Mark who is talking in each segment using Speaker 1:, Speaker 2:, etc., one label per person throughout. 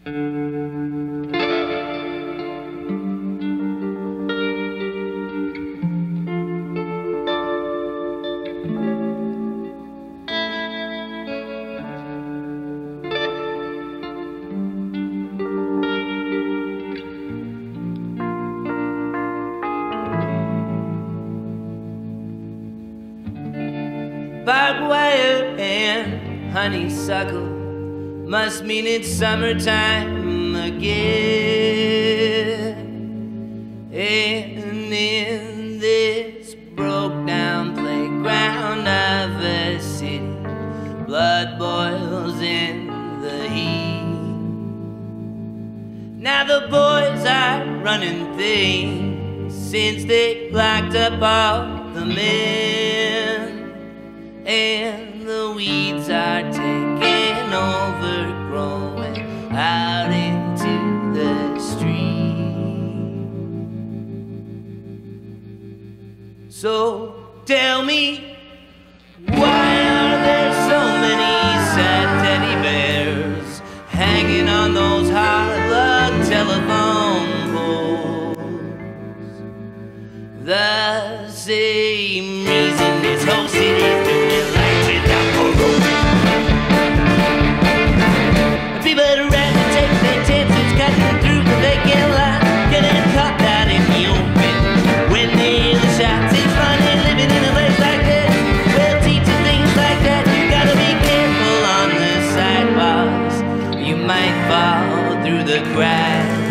Speaker 1: Barbed wire and honeysuckle must mean it's summertime again. And in this broke down playground of a city, blood boils in the heat. Now the boys are running things since they locked up all the men. And the weeds are taking over, growing out into the street. So tell me, why are there so many sad teddy bears hanging on those hard-luck telephone poles? The same reason this whole city's doing life without parole. People that are ready to take their chances, cutting through the vacant lot, getting caught out in the open. When they hear the shots, it's funny living in a place like this. We'll teach you things like that. You gotta be careful on the sidewalks. You might fall through the cracks.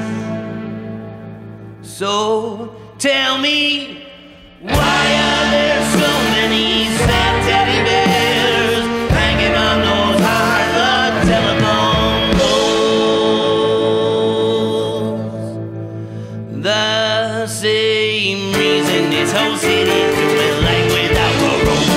Speaker 1: So tell me, why are there so many sad teddy bears hanging on those hard-luck telephone poles? The same reason this whole city's doing life without parole.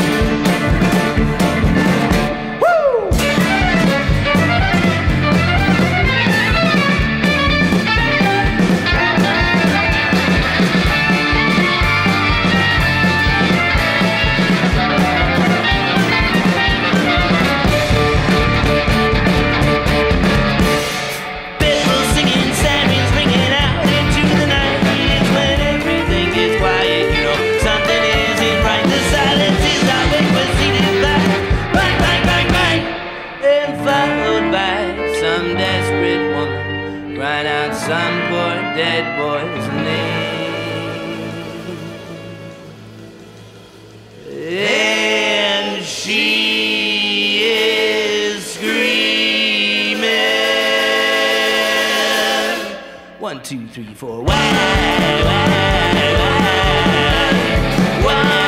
Speaker 1: Some poor dead boy's name, and she is screaming. 1, 2, 3, 4. Why?